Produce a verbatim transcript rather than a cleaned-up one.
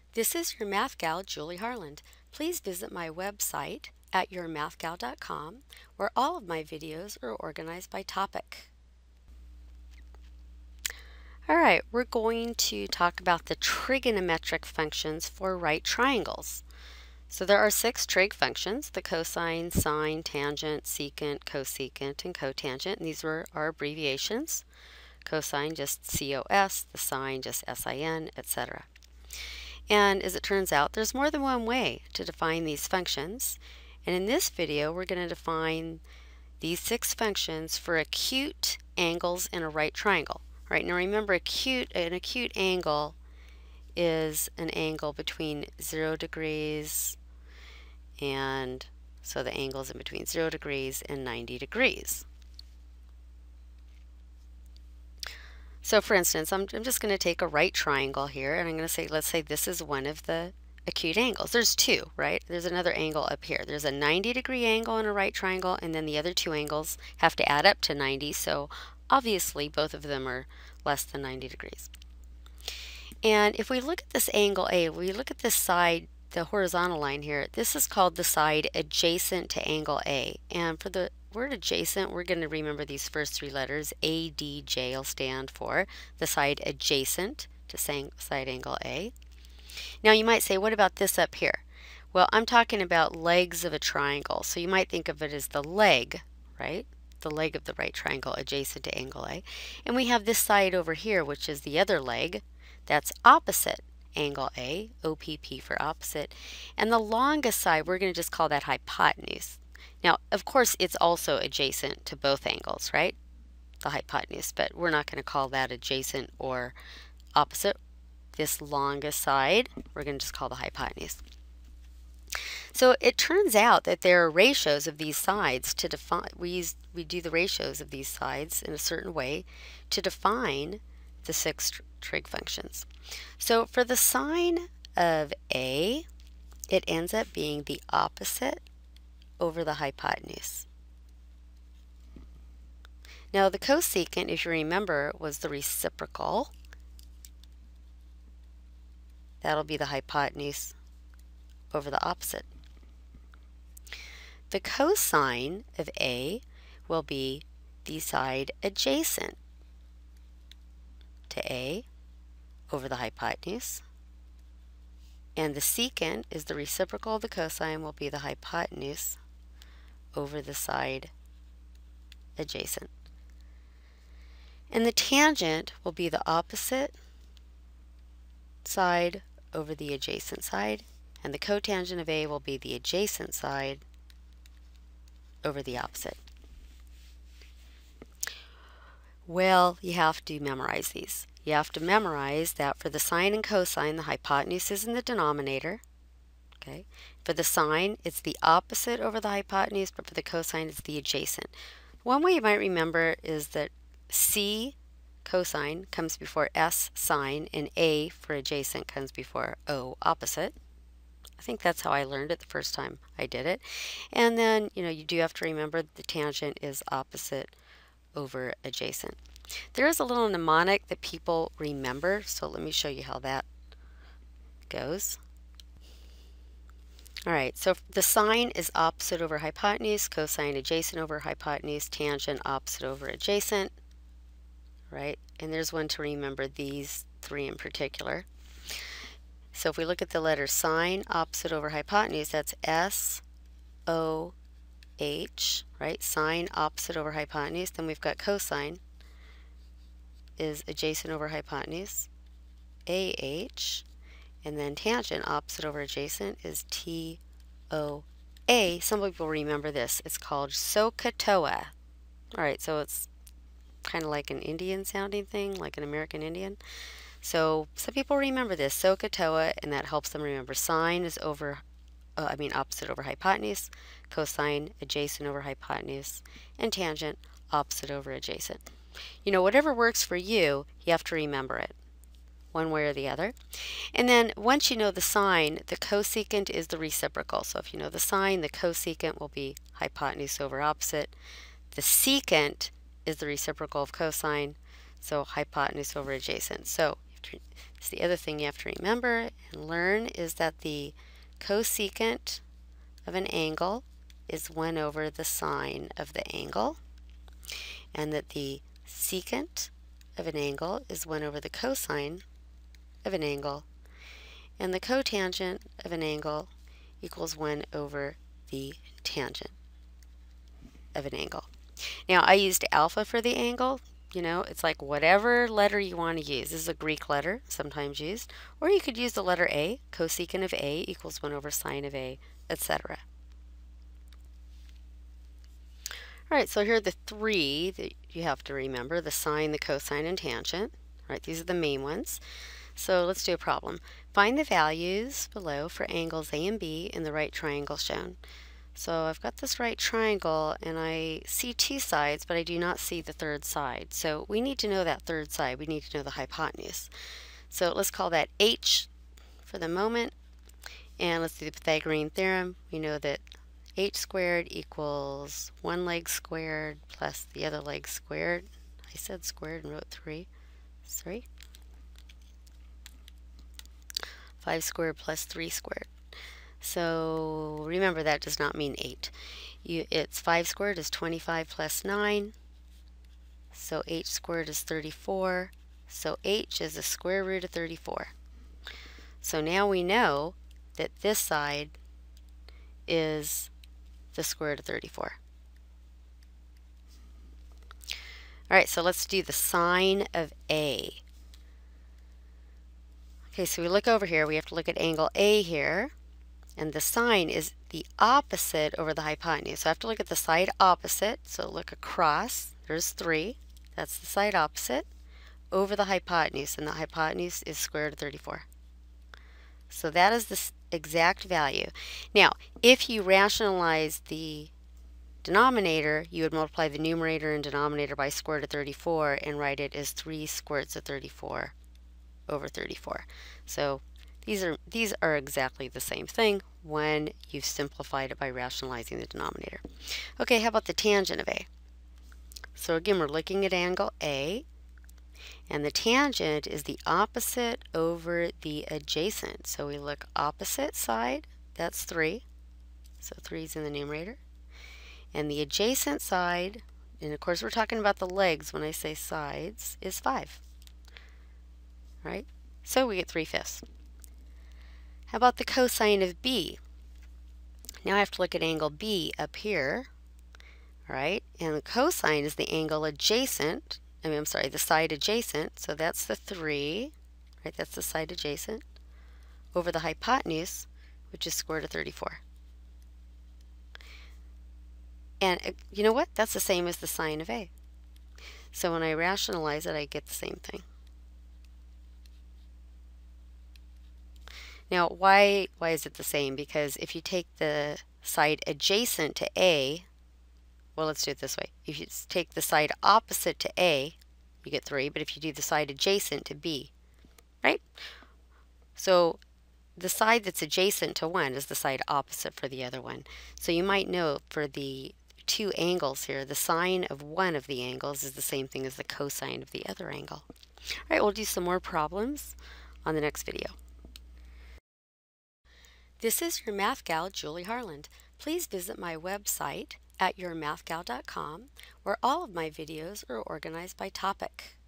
This is your math gal, Julie Harland. Please visit my website at your math gal dot com, where all of my videos are organized by topic. All right, we're going to talk about the trigonometric functions for right triangles. So there are six trig functions: the cosine, sine, tangent, secant, cosecant, and cotangent. And these were our abbreviations. Cosine just C O S, the sine just S I N, et cetera. And as it turns out, there's more than one way to define these functions. And in this video, we're going to define these six functions for acute angles in a right triangle. All right, now remember, acute, an acute angle is an angle between zero degrees and, so the angle is in between zero degrees and ninety degrees. So for instance, I'm, I'm just going to take a right triangle here, and I'm going to say, let's say this is one of the acute angles. There's two, right? There's another angle up here. There's a ninety degree angle in a right triangle, and then the other two angles have to add up to ninety, so obviously both of them are less than ninety degrees. And if we look at this angle A, we look at this side, the horizontal line here, this is called the side adjacent to angle A. And for the word adjacent, we're going to remember these first three letters. A, D, J will stand for the side adjacent to side angle A. Now you might say, what about this up here? Well, I'm talking about legs of a triangle. So you might think of it as the leg, right? The leg of the right triangle adjacent to angle A. And we have this side over here, which is the other leg. That's opposite angle A, O P P for opposite. And the longest side, we're going to just call that hypotenuse. Now, of course, it's also adjacent to both angles, right? The hypotenuse, but we're not going to call that adjacent or opposite. This longest side, we're going to just call the hypotenuse. So it turns out that there are ratios of these sides to define, we, use, we do the ratios of these sides in a certain way to define the six trig functions. So for the sine of A, it ends up being the opposite over the hypotenuse. Now the cosecant, if you remember, was the reciprocal. That'll be the hypotenuse over the opposite. The cosine of A will be the side adjacent to A over the hypotenuse. And the secant is the reciprocal of the cosine, will be the hypotenuse over the side adjacent. And the tangent will be the opposite side over the adjacent side, and the cotangent of A will be the adjacent side over the opposite. Well, you have to memorize these. You have to memorize that for the sine and cosine, the hypotenuse is in the denominator. Okay. For the sine, it's the opposite over the hypotenuse, but for the cosine, it's the adjacent. One way you might remember is that C cosine comes before S sine, and A for adjacent comes before O opposite. I think that's how I learned it the first time I did it. And then, you know, you do have to remember the tangent is opposite over adjacent. There is a little mnemonic that people remember, so let me show you how that goes. All right, so the sine is opposite over hypotenuse, cosine adjacent over hypotenuse, tangent opposite over adjacent, right? And there's one to remember, these three in particular. So if we look at the letter sine opposite over hypotenuse, that's S O H, right? Sine opposite over hypotenuse. Then we've got cosine is adjacent over hypotenuse, A H. And then tangent opposite over adjacent is T O A. Some people remember this. It's called Sohcahtoa. All right, so it's kind of like an Indian sounding thing, like an American Indian. So some people remember this, Sohcahtoa, and that helps them remember sine is over, uh, I mean opposite over hypotenuse, cosine adjacent over hypotenuse, and tangent opposite over adjacent. You know, whatever works for you, you have to remember it, one way or the other. And then once you know the sine, the cosecant is the reciprocal. So if you know the sine, the cosecant will be hypotenuse over opposite. The secant is the reciprocal of cosine, so hypotenuse over adjacent. So So the other thing you have to remember and learn is that the cosecant of an angle is one over the sine of the angle, and that the secant of an angle is one over the cosine of an angle, and the cotangent of an angle equals one over the tangent of an angle. Now, I used alpha for the angle. You know, it's like whatever letter you want to use. This is a Greek letter, sometimes used. Or you could use the letter A. Cosecant of A equals one over sine of A, et cetera. All right, so here are the three that you have to remember: the sine, the cosine, and tangent. All right, these are the main ones. So let's do a problem. Find the values below for angles A and B in the right triangle shown. So I've got this right triangle and I see two sides, but I do not see the third side. So we need to know that third side. We need to know the hypotenuse. So let's call that H for the moment. And let's do the Pythagorean theorem. We know that H squared equals one leg squared plus the other leg squared. I said squared and wrote three. Sorry. five squared plus three squared. So remember, that does not mean eight. You, it's five squared is twenty-five plus nine. So H squared is thirty-four. So H is the square root of thirty-four. So now we know that this side is the square root of thirty-four. All right, so let's do the sine of A. Okay, so we look over here. We have to look at angle A here. And the sine is the opposite over the hypotenuse. So I have to look at the side opposite. So look across. There's three. That's the side opposite over the hypotenuse. And the hypotenuse is square root of thirty-four. So that is the exact value. Now, if you rationalize the denominator, you would multiply the numerator and denominator by square root of thirty-four and write it as three square roots of thirty-four over thirty-four. So These are, these are exactly the same thing when you've simplified it by rationalizing the denominator. Okay, how about the tangent of A? So again, we're looking at angle A, and the tangent is the opposite over the adjacent. So we look opposite side, that's three. So three is in the numerator. And the adjacent side, and of course we're talking about the legs when I say sides, is five. Right? So we get three fifths. How about the cosine of B? Now I have to look at angle B up here, right? And the cosine is the angle adjacent, I mean, I'm sorry, the side adjacent, so that's the three, right? That's the side adjacent, over the hypotenuse, which is square root of thirty-four. And uh, you know what? That's the same as the sine of A. So when I rationalize it, I get the same thing. Now, why, why is it the same? Because if you take the side adjacent to A, well, let's do it this way. If you take the side opposite to A, you get three, but if you do the side adjacent to B, right? So the side that's adjacent to one is the side opposite for the other one. So you might know for the two angles here, the sine of one of the angles is the same thing as the cosine of the other angle. All right, we'll do some more problems on the next video. This is your math gal, Julie Harland. Please visit my website at your math gal dot com, where all of my videos are organized by topic.